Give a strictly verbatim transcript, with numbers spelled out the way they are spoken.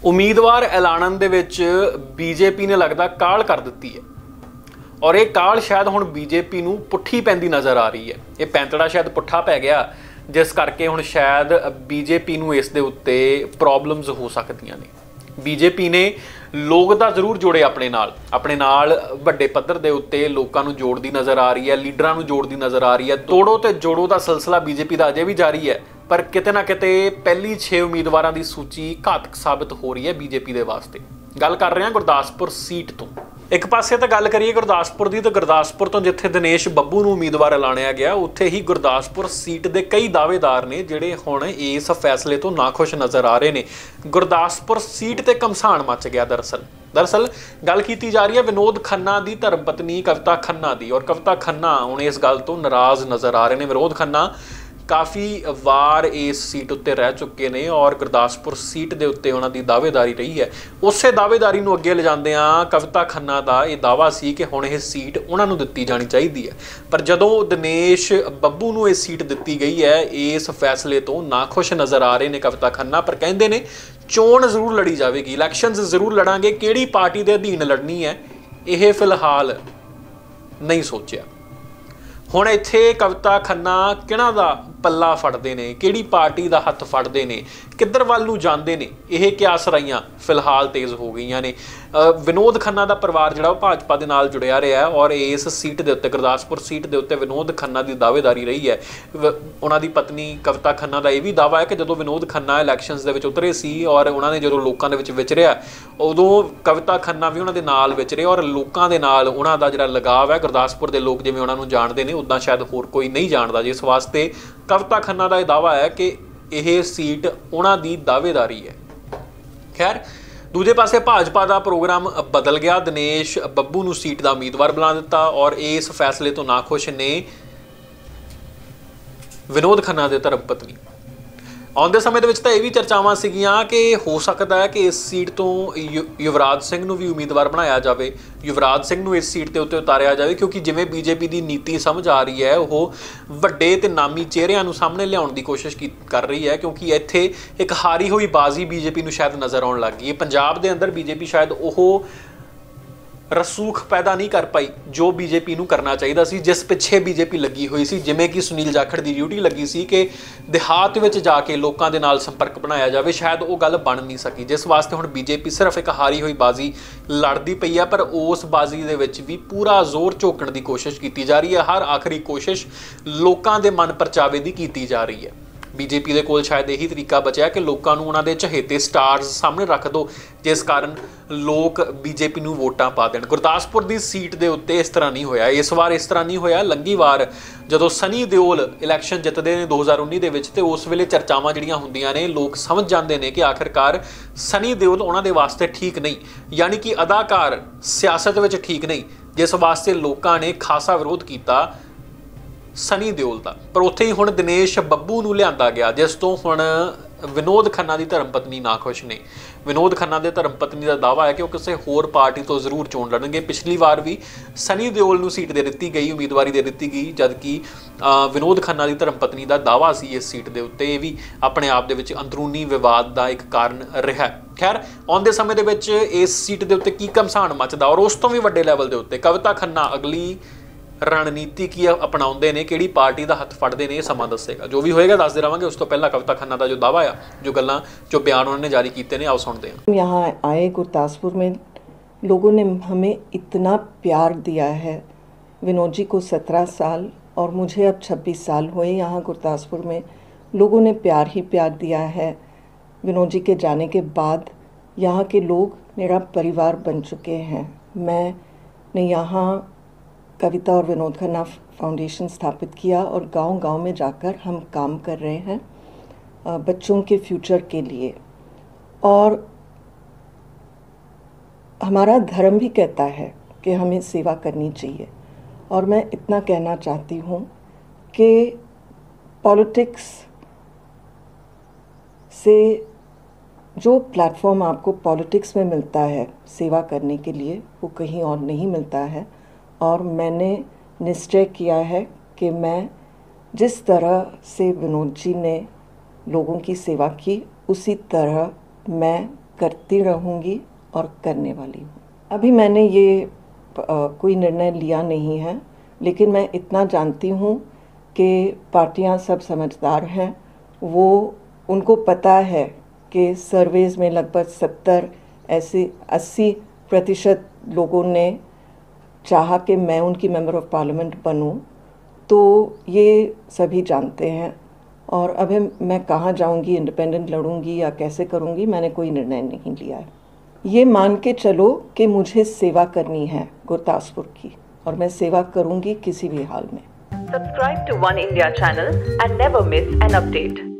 उम्मीदवार ऐलानन दे विच बीजेपी ने लगदा काल कर दित्ती है और ये काल शायद हुण बीजेपी नूं पुट्ठी पैंदी नज़र आ रही है। ये पैंतड़ा शायद पुट्ठा पै गया जिस करके हुण शायद बीजेपी नूं इस दे उत्ते प्रॉब्लम्स हो सकदियां ने। बीजेपी ने लोग तो जरूर जोड़े अपने नाल अपने नाल वड्डे पद्धर दे उत्ते लोकां नूं जोड़दी नज़र आ रही है, लीडरां नूं जोड़दी नज़र आ रही है। तोड़ो ते जोड़ो दा सिलसिला बीजेपी का अजे भी जारी है, पर किते ना किते पहली छे उम्मीदवारों की सूची घातक साबित हो रही है बीजेपी के वास्ते। गल कर रहे हैं गुरदासपुर सीट तो। एक पासे तो गल करिए गुरदासपुर की, तो गुरदासपुर तो जिथे दिनेश बब्बू नूं उम्मीदवार ऐलानिया गया, उत्थे ही गुरदासपुर सीट के कई दावेदार ने जिहड़े हुण इस फैसले तो नाखुश नज़र आ रहे हैं। गुरदासपुर सीट ते घमसान मच गया। दरअसल दरअसल गल की जा रही है विनोद खन्ना की धर्म पत्नी कविता खन्ना की, और कविता खन्ना हुण इस गल तो नाराज़ नज़र आ रहे हैं। विनोद खन्ना काफ़ी वार इस सीट उत्ते रह चुके हैं और गुरदासपुर सीट के उत्ते उन्हां दी दावेदारी रही है। उस दावेदारी नूं अगे लिजांदियां कविता खन्ना का यह दावा सी कि हुण यह सीट उन्हां नूं दित्ती जानी चाहिए है, पर जदों दिनेश बब्बू नूं यह सीट दित्ती गई है इस फैसले तो नाखुश नज़र आ रहे हैं कविता खन्ना। पर कहंदे ने चोण जरूर लड़ी जाएगी, इलैक्शनस जरूर लड़ांगे, किहड़ी पार्टी के अधीन लड़नी है यह फिलहाल नहीं सोचिया। हुण इत्थे कविता खन्ना किहड़ा दा पल्ला फड़दे ने, किहड़ी पार्टी का हत्थ फड़दे ने, किधर वल नूं जांदे ने, यह क्या सराइयां फिलहाल तेज़ हो गई ने। विनोद खन्ना का परिवार जिहड़ा भाजपा दे नाल जुड़िया रहा है और इस सीट के उत्ते गुरदासपुर सीट के उत्ते विनोद खन्ना की दावेदारी रही है। उन्हां दी पत्नी कविता खन्ना का यह भी दावा है कि जदों विनोद खन्ना इलैक्शनस दे विच उतरे सी और उन्होंने जदों लोकां दे विच विचरिया उदों कविता खन्ना भी उन्हां दे नाल विचरे और लोकां दे नाल उन्हां दा जिहड़ा लगाव है गुरदासपुर के लोग जिवें उन्हां नूं जाणदे ने उदां शायद होर कोई नहीं जाणदा, जिस वास्ते कविता खन्ना का यह दावा है कि यह सीट उन्हां दी दावेदारी है। खैर दूजे पासे भाजपा का प्रोग्राम बदल गया, दिनेश बब्बू नूं सीट का उम्मीदवार बना दिता और इस फैसले तो नाखुश ने विनोद खन्ना के धर्म पत्नी। आउंदे समय दे विच तां इह भी चर्चावां सीगियां कि हो सकता है कि इस सीट तो यु युवराज सिंह नूं भी उम्मीदवार बनाया जाए, युवराज सिंह नूं इस सीट के उत्ते उतारिया जाए, क्योंकि जिवें बीजेपी की नीति समझ आ रही है वो वड्डे ते नामी चेहरिਆਂ नूं सामने लियाउण दी कोशिश की कर रही है, क्योंकि इत्थे एक हारी हुई बाजी बीजेपी नूं शायद नज़र आउण लग गई है। पंजाब दे अंदर बीजेपी शायद वो रसूख पैदा नहीं कर पाई जो बीजेपी नूं करना चाहिए सी, जिस पिछे बीजेपी लगी हुई सी, जिमें कि सुनील जाखड़ की ड्यूटी लगी सी कि देहात विच जाके लोकां दे नाल संपर्क बनाया जाए, शायद वो गल बन नहीं सकी, जिस वास्ते हुण बीजेपी सिर्फ एक हारी हुई बाजी लड़ती पई है। पर उस बाजी दे विच भी पूरा जोर झोकण की कोशिश की जा रही है, हर आखिरी कोशिश लोकां दे मन परचावे की की जा रही है। बीजेपी के कोल शायद यही तरीका बचा कि लोगों को उन्होंने चहेते स्टार्स सामने रख दो, जिस कारण लोग बीजेपी नूं वोटां पा देण। गुरदासपुर की सीट के उत्ते इस तरह नहीं होया, इस बार इस तरह नहीं होया। लंघी वार जदों सनी देओल इलैक्शन जितते हैं दो हज़ार उन्नी दे विच ते उस वेले चर्चावां जिहड़ियां हुंदियां ने लोग समझ जाते हैं कि आखिरकार सनी देओल उन्हां दे वास्ते ठीक नहीं, यानी कि अदाकार सियासत विच ठीक नहीं, जिस वास्ते लोगों ने खासा विरोध किया सनी देओल का। पर उत्थे ही हुण दिनेश बब्बू नूं लिआंदा गया, जिस तो हुण विनोद खन्ना की धर्म पत्नी नाखुश ने। विनोद खन्ना के धर्म पत्नी का दावा है कि वो किसी होर पार्टी तो जरूर चोण लड़नगे। पिछली बार भी सनी देओल नूं सीट दे दित्ती गई, उम्मीदवारी दे दित्ती गई, जबकि विनोद खन्ना की धर्म पत्नी का दावा सी इस सीट के उत्ते। भी अपने आप दे विच अंदरूनी विवाद का एक कारण रहा। खैर आउंदे समय दे विच इस सीट के उत्ते की घमसान मचदा और उस तो भी वड्डे लैवल के उत्ते कविता खन्ना अगली रणनीति की अपनाउंदे ने, किहड़ी पार्टी का हत्थ फड़दे ने, समा दसेगा। जो भी होएगा दसदे रहांगे। उस तो पहला कविता खन्ना का जो दावा है, जो गल्लां जो बयान उन्होंने जारी किए हैं, आओ सुनते हैं। यहाँ आए गुरदासपुर में लोगों ने हमें इतना प्यार दिया है। विनोद जी को सत्रह साल और मुझे अब छब्बीस साल हुए यहाँ गुरदासपुर में। लोगों ने प्यार ही प्यार दिया है। विनोद जी के जाने के बाद यहाँ के लोग मेरा परिवार बन चुके हैं। मैंने यहाँ कविता और विनोद खन्ना फाउंडेशन स्थापित किया और गांव-गांव में जाकर हम काम कर रहे हैं बच्चों के फ्यूचर के लिए। और हमारा धर्म भी कहता है कि हमें सेवा करनी चाहिए। और मैं इतना कहना चाहती हूँ कि पॉलिटिक्स से जो प्लेटफॉर्म आपको पॉलिटिक्स में मिलता है सेवा करने के लिए, वो कहीं और नहीं मिलता है। और मैंने निश्चय किया है कि मैं जिस तरह से विनोद जी ने लोगों की सेवा की, उसी तरह मैं करती रहूँगी और करने वाली हूँ। अभी मैंने ये आ, कोई निर्णय लिया नहीं है, लेकिन मैं इतना जानती हूँ कि पार्टियां सब समझदार हैं। वो उनको पता है कि सर्वेज़ में लगभग सत्तर ऐसे अस्सी प्रतिशत लोगों ने चाहा कि मैं उनकी मेंबर ऑफ पार्लियामेंट बनूं, तो ये सभी जानते हैं। और अभी मैं कहाँ जाऊंगी, इंडिपेंडेंट लड़ूंगी या कैसे करूंगी, मैंने कोई निर्णय नहीं लिया है। ये मान के चलो कि मुझे सेवा करनी है गुरदासपुर की, और मैं सेवा करूंगी किसी भी हाल में। Subscribe to One India channel and never miss an update.